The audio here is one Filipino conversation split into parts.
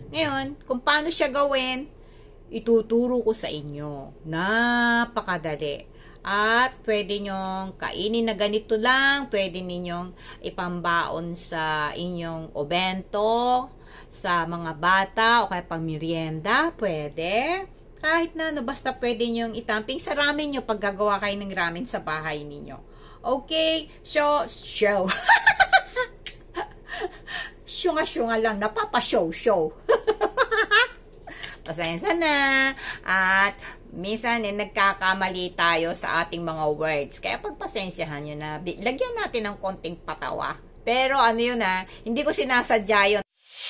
Ngayon, kung paano siya gawin, ituturo ko sa inyo. Napakadali. At pwede nyong kainin na ganito lang. Pwede ninyong ipambaon sa inyong obento, sa mga bata, o kaya pang merienda. Pwede. Kahit na ano, basta pwede nyong itamping sa ramen nyo pag gagawa kayo ng ramen sa bahay ninyo. Okay? Show. Syunga-syunga lang. Napapa-show. Pasensya na. At minsan nagkakamali tayo sa ating mga words. Kaya pagpasensyahan nyo na. Lagyan natin ng konting patawa. Pero ano yun hindi ko sinasadya yun.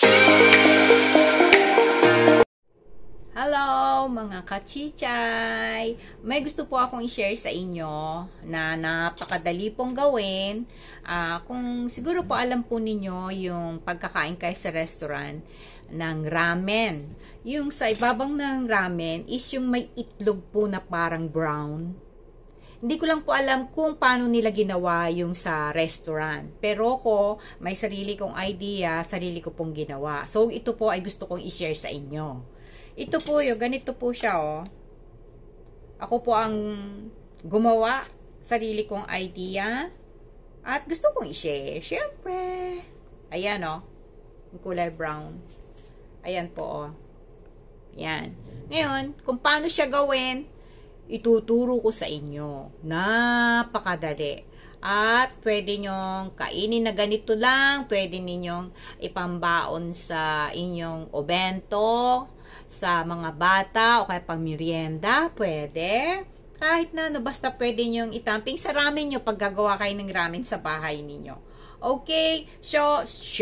Hello mga kachichay! May gusto po akong i-share sa inyo na napakadali pong gawin. Kung siguro po alam po ninyo yung pagkakain kayo sa restaurant ng ramen. Yung sa ibabang ng ramen is yung may itlog po na parang brown. Hindi ko lang po alam kung paano nila ginawa yung sa restaurant. Pero ko, may sarili kong idea, sarili ko pong ginawa. So, ito po ay gusto kong i-share sa inyo. Ito po yung, ganito po siya, oh. Ako po ang gumawa, sarili kong idea, at gusto kong i-share. Siyempre. Ayan, oh. Yung kulay brown. Ayan po, oh. Yan. Ngayon, kung paano siya gawin, ituturo ko sa inyo. Napakadali. At pwede nyong kainin na ganito lang. Pwede ninyong ipambaon sa inyong obento, sa mga bata, o kaya pang merienda. Pwede. Kahit na ano, basta pwede nyong itamping sa ramen nyo pag gagawa kayo ng ramen sa bahay ninyo. Okay? Show.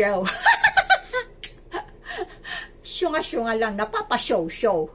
Syunga-syunga lang. Napapa-show.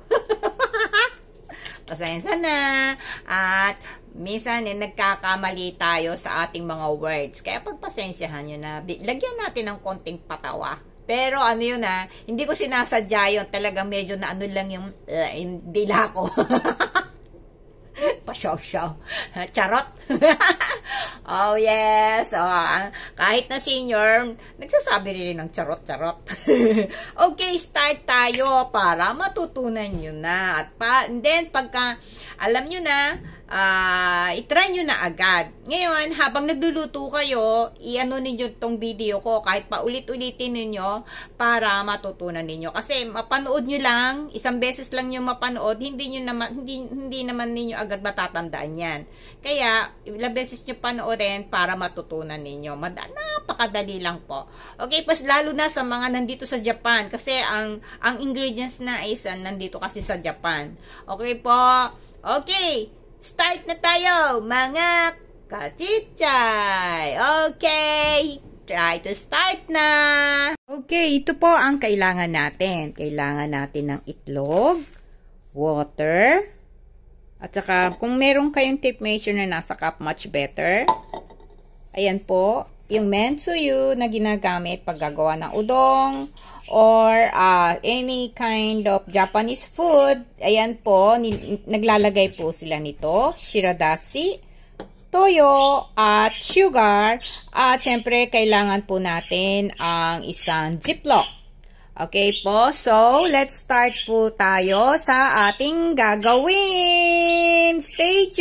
Pasensya na. At minsan nagkakamali tayo sa ating mga words. Kaya pagpasensyahan nyo na. Lagyan natin ng konting patawa. Pero ano yun hindi ko sinasadya yun. Talagang medyo na ano lang yung dila ko. Pasyaw-syaw. Charot. Oh yes. Kahit na senior, nagsasabi rin ng charot-charot. Okay, start tayo para matutunan nyo na. And then, pagka alam nyo na, itry nyo na agad. Ngayon, habang nagluluto kayo, i-ano ninyo tong video ko kahit paulit-ulitin ninyo para matutunan ninyo. Kasi mapanood nyo lang, isang beses lang nyo mapanood, hindi naman ninyo agad matatandaan yan. Kaya, ilang beses nyo panoorin para matutunan ninyo. Napakadali lang po. Okay, pas lalo na sa mga nandito sa Japan kasi ang ingredients na is nandito kasi sa Japan. Okay po? Okay. Start na tayo, mga kachichay. Okay, try to start na. Okay, ito po ang kailangan natin. Kailangan natin ng itlog, water, at saka kung meron kayong tape measure na nasa cup, much better. Ayan po, yung mensuyu na ginagamit pag gagawa ng udong or any kind of Japanese food. Ayan po, naglalagay po sila nito. Shiradashi, toyo, at sugar. At syempre, kailangan po natin ang isang ziplock. Okay po, so let's start po tayo sa ating gagawin. Stay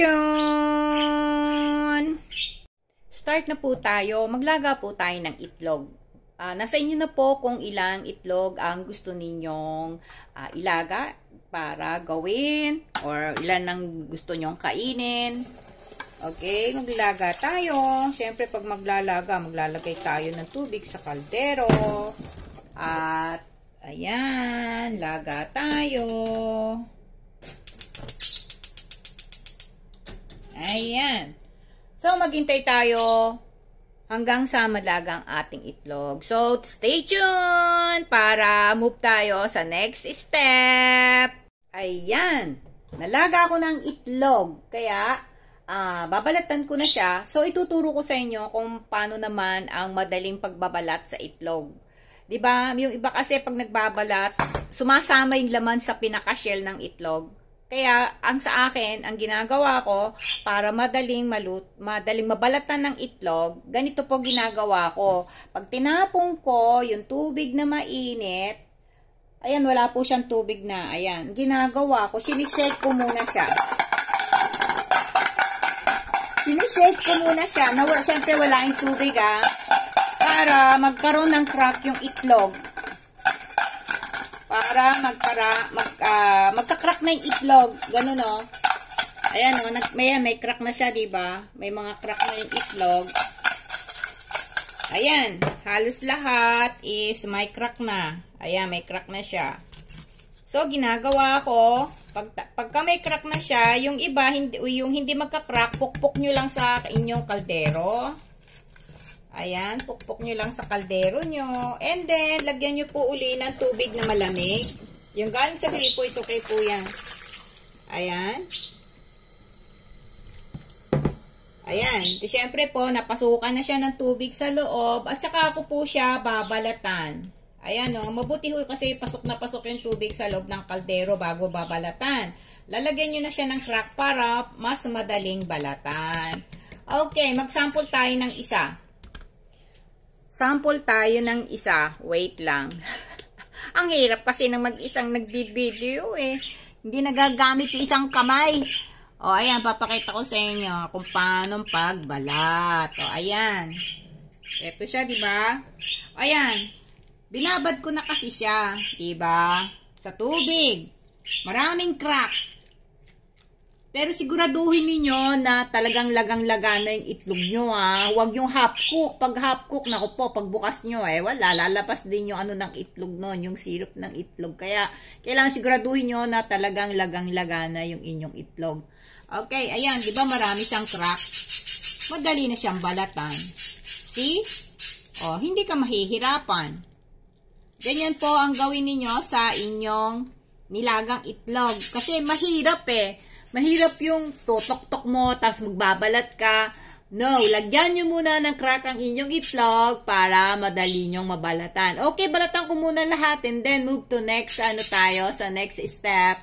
tuned! Start na po tayo. Maglaga po tayo ng itlog. Nasa inyo na po kung ilang itlog ang gusto ninyong ilaga para gawin or ilan ang gusto nyong kainin. Okay, maglaga tayo. Siyempre, pag maglalagay tayo ng tubig sa kaldero. At, ayan, laga tayo. Ayan. So, maghintay tayo hanggang sa malaga ang ating itlog. So, stay tuned para move tayo sa next step. Ayan. Nalaga ako ng itlog. Kaya, babalatan ko na siya. So, ituturo ko sa inyo kung paano naman ang madaling pagbabalat sa itlog. 'Di ba? Yung iba kasi pag nagbabalat, sumasama yung laman sa pinaka-shell ng itlog. Kaya, ang sa akin, ang ginagawa ko, para madaling mabalatan ng itlog, ganito po ginagawa ko. Pag tinapong ko yung tubig na mainit, Ayan, wala po siyang tubig na. Ayan, ginagawa ko, sinishake ko muna siya. Sinishake ko muna siya. Siyempre, wala yung tubig, para magkaroon ng crack yung itlog. Para magka-crack na yung itlog. Ganun, no? Ayan, no? May crack na siya, diba? May mga crack na yung itlog. Ayan, halos lahat is may crack na. Ayan, may crack na siya. So, ginagawa ko, pagka may crack na siya, yung iba, yung hindi magka-crack, pukpok nyo lang sa inyong kaldero. Ayan, pukpok nyo lang sa kaldero nyo. And then, lagyan nyo po uli ng tubig na malamig. Yung galing sa gripo, ito kay po yan. Ayan. Ayan. Siyempre po, napasukan na siya ng tubig sa loob. At saka ako po siya babalatan. Ayan, no. Mabuti ho kasi pasok na pasok yung tubig sa loob ng kaldero bago babalatan. Lalagyan nyo na siya ng crack para mas madaling balatan. Okay, mag-sample tayo ng isa. Sample tayo ng isa. Wait lang. Ang hirap kasi ng mag-isang nag-video eh. Hindi nagagamit yung isang kamay. O, ayan, papakita ko sa inyo kung paano pagbalat. O, ayan. Ito siya, diba? O, ayan. Binabad ko na kasi siya, diba? Sa tubig. Maraming crack. Pero siguraduhin niyo na talagang lagang-laga na yung itlog nyo, Huwag yung half cook. Pag half cook, naku po, pag bukas nyo, wala. Lalabas din yung ano ng itlog nun, yung syrup ng itlog. Kaya, kailangan siguraduhin nyo na talagang lagang-laga na yung inyong itlog. Okay, ayan, di ba marami siyang crack? Madali na siyang balatan. See? O, hindi ka mahihirapan. Ganyan po ang gawin niyo sa inyong nilagang itlog. Kasi mahirap Mahirap yung tutok-tok mo, tapos magbabalat ka. No, lagyan nyo muna ng crack ang inyong itlog para madali nyong mabalatan. Okay, balatan ko muna lahat and then move to next, sa next step.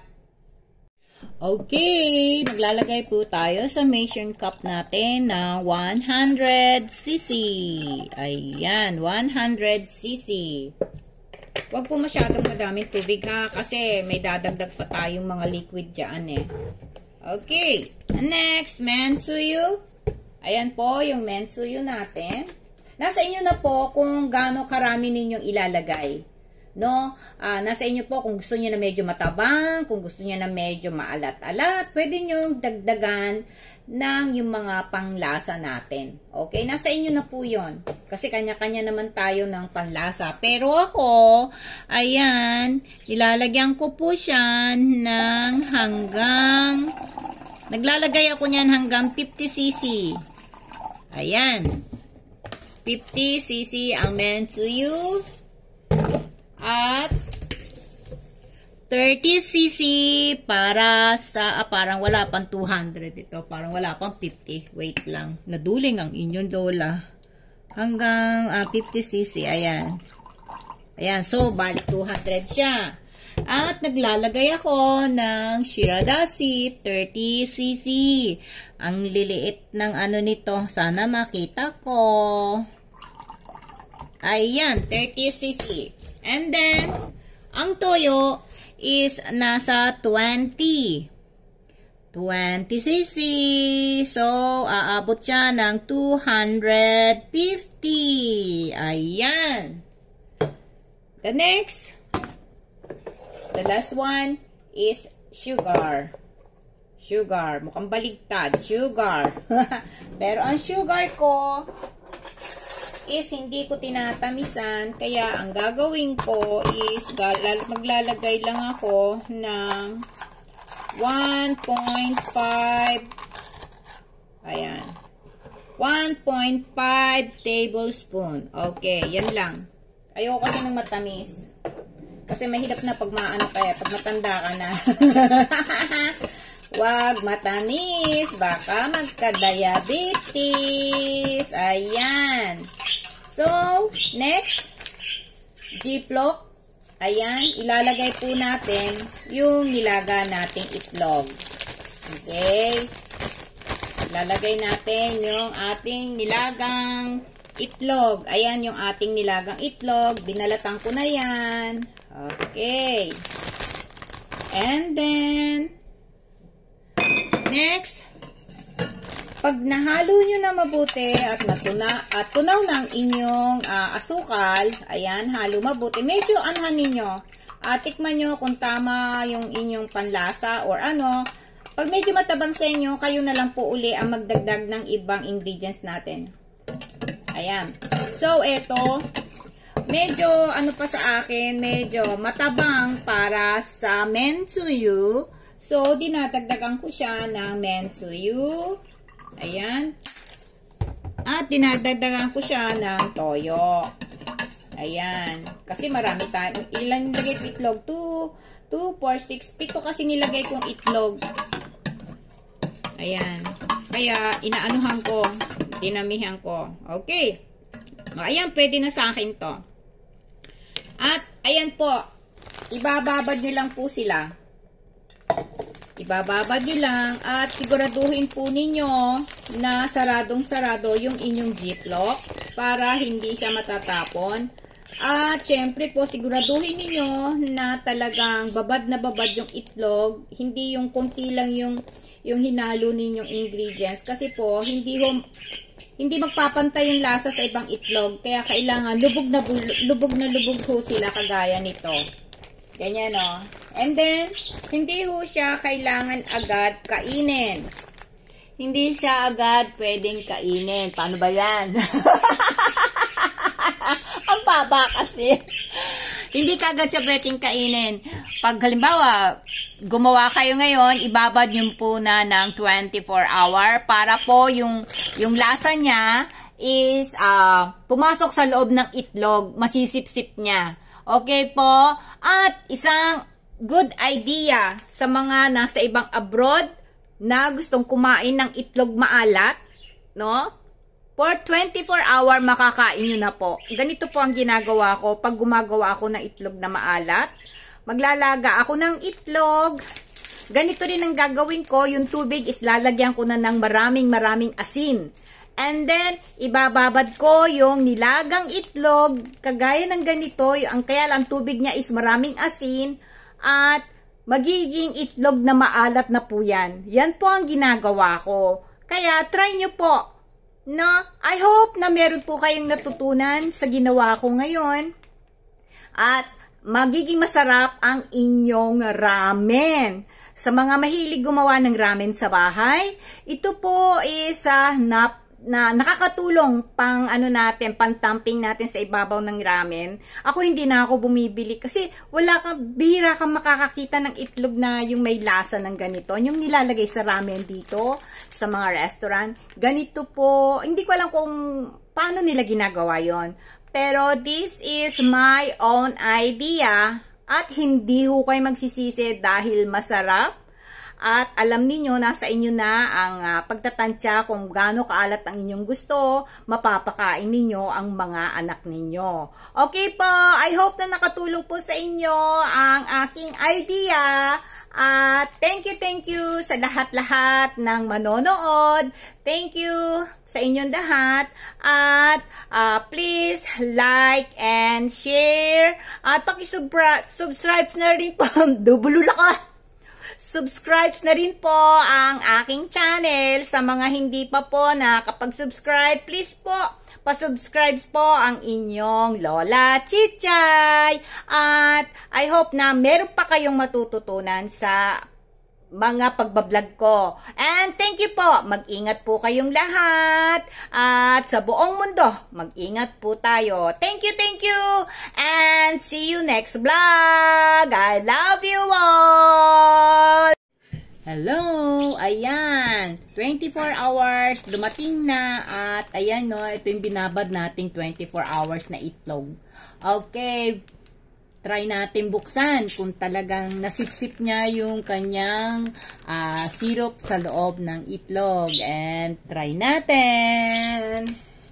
Okay, maglalagay po tayo sa measuring cup natin na 100cc. Ayan, 100cc. Huwag po masyadong madaming tubig kasi may dadagdag pa tayong mga liquid dyan Okay, next, mensuyu. Ayan po yung mensuyu natin. Nasa inyo na po kung gaano karami ninyong ilalagay. No? Nasa inyo po kung gusto niyo na medyo matabang, kung gusto niyo na medyo maalat-alat, pwede niyo dagdagan ng yung mga panglasa natin. Okay? Nasa inyo na po yun. Kasi kanya-kanya naman tayo ng panlasa. Pero ako, ayan, ilalagyan ko po siya ng naglalagay ako niyan hanggang 50cc. Ayan. 50cc ang mensuyu. At 30cc para sa, parang wala pang 200 ito. Parang wala pang 50. Wait lang. Naduling ang inyong lola. Hanggang 50cc. Ayan. Ayan. So, balik 200 siya. At naglalagay ako ng shiradashi 30cc. Ang liliit ng ano nito. Sana makita ko. Ayan. 30cc. And then, ang toyo is nasa 20 cc. So, aabot siya ng 250. Ayan. The next, the last one is sugar. Sugar. Mukhang baligtad. Sugar. Pero ang sugar ko is hindi ko tinatamisan. Kaya ang gagawin ko is maglalagay lang ako ng 1.5 ayan. 1.5 tablespoon. Okay, yan lang. Ayoko kasi ng matamis. Kasi mahirap na pag pag matanda ka na. Wag matamis. Baka magka-diabetes. Ayan. So, next, Ziploc. Ayan, ilalagay po natin yung nilaga nating itlog. Okay. Ilalagay natin yung ating nilagang itlog. Ayan yung ating nilagang itlog. Binalatan ko na yan. Okay. And then, next, pag nahalo nyo na mabuti at tunaw na ang inyong asukal, ayan, halo mabuti. Medyo anhanin nyo. Tikman nyo kung tama yung inyong panlasa or ano. Pag medyo matabang sa inyo, kayo na lang po uli ang magdagdag ng ibang ingredients natin. Ayan. So, eto, medyo ano pa sa akin, medyo matabang para sa mensuyu. So, dinadagdagan ko siya ng mensuyu. Ayan. At dinadagdagan ko siya ng toyo. Ayan. Kasi marami tayo. Ilan nilagay ko itlog? 2, 4, 6. 7 kasi nilagay kong itlog. Ayan. Kaya, inaanuhan ko. Dinamihan ko. Okay. Ayan, pwede na sa akin to. At, ayan po, ibababad nyo lang po sila. Ibababad nyo lang at siguraduhin po ninyo na saradong-sarado yung inyong ziplock para hindi siya matatapon. At, syempre po, siguraduhin ninyo na talagang babad na babad yung itlog. Hindi yung konti lang yung hinalo ninyong ingredients. Kasi po, hindi magpapantay yung lasa sa ibang itlog. Kaya kailangan lubog na lubog ho sila kagaya nito. Ganyan o. And then, hindi ho siya kailangan agad kainin. Hindi siya agad pwedeng kainin. Paano ba yan? Ang baba kasi. Hindi kagad siya pwedeng kainin. Pag halimbawa, gumawa kayo ngayon, ibabad nyo po na ng 24 hour para po yung lasa niya is pumasok sa loob ng itlog, masisip-sip niya. Okay po? At isang good idea sa mga nasa ibang abroad na gustong kumain ng itlog maalat, no? For 24 hour makakain nyo na po. Ganito po ang ginagawa ko pag gumagawa ako ng itlog na maalat. Maglalaga ako ng itlog. Ganito rin ang gagawin ko. Yung tubig is lalagyan ko na ng maraming asin. And then, ibababad ko yung nilagang itlog. Kagaya ng ganito. Ang kaya lang tubig niya is maraming asin. At magiging itlog na maalat na po yan. Yan po ang ginagawa ko. Kaya, try nyo po. No? I hope na meron po kayong natutunan sa ginawa ko ngayon. At magiging masarap ang inyong ramen. Sa mga mahilig gumawa ng ramen sa bahay, ito po is na nakakatulong pang pang-topping natin sa ibabaw ng ramen. Ako hindi na ako bumibili kasi bihira kang makakakita ng itlog na yung may lasa ng ganito. Yung nilalagay sa ramen dito sa mga restaurant. Ganito po, hindi ko alam kung paano nila ginagawa yon. Pero this is my own idea at hindi ho kayo magsisisi dahil masarap. At alam niyo nasa inyo na ang pagtatansya kung gaano kaalat ang inyong gusto, mapapakain ninyo ang mga anak ninyo. Okay po, I hope na nakatulong po sa inyo ang aking idea. At thank you sa lahat-lahat ng manonood. Thank you sa inyong lahat. At please like and share. At paki-subscribe na rin po. Dubulula ka. Subscribe na rin po ang aking channel. Sa mga hindi pa po nakapag-subscribe, please po, pa-subscribe po ang inyong Lola Chichay. At I hope na meron pa kayong matututunan sa mga pagbablog ko. And thank you po. Mag-ingat po kayong lahat. At sa buong mundo, mag-ingat po tayo. Thank you. And see you next vlog. I love you all. Hello. Ayan. 24 hours. Dumating na. At ayan no. Ito yung binabad nating 24 hours na itlog. Okay. Try natin buksan kung talagang nasipsip niya yung kanyang syrup sa loob ng itlog. And try natin.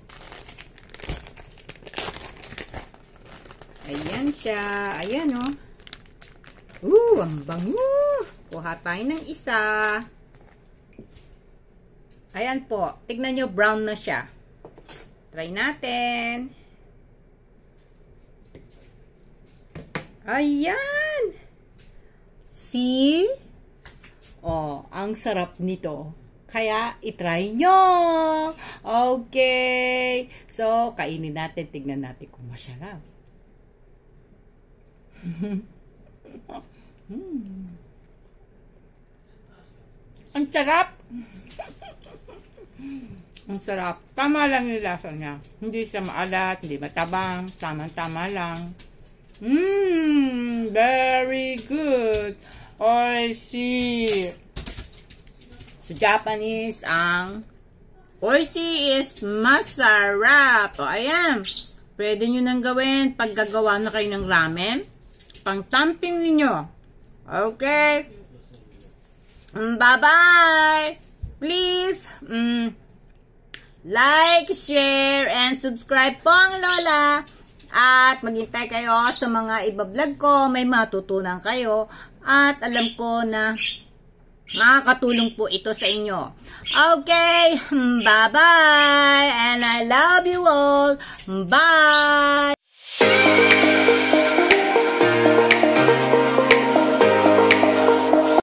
Ayan siya. Ayan o. Ang bango. Kuha tayo ng isa. Ayan po. Tignan nyo, brown na siya. Try natin. Ayan! See? Oh, ang sarap nito. Kaya, itry nyo! Okay! So, kainin natin. Tignan natin kung masarap. Ang sarap! Ang sarap. Tama lang yung lasa niya. Hindi siya maalat, hindi matabang. Tama-tama lang. Very good. Oishi. Sa Japanese, ang oishi is masarap. O, ayan. Pwede nyo nang gawin pag gagawa na kayo ng ramen. Pang-tamping ninyo. Okay? Bye-bye! Please, like, share, and subscribe po ang Lola. At maghintay kayo sa mga iba-vlog ko. May matutunan kayo. At alam ko na makakatulong po ito sa inyo. Okay, bye-bye! And I love you all. Bye!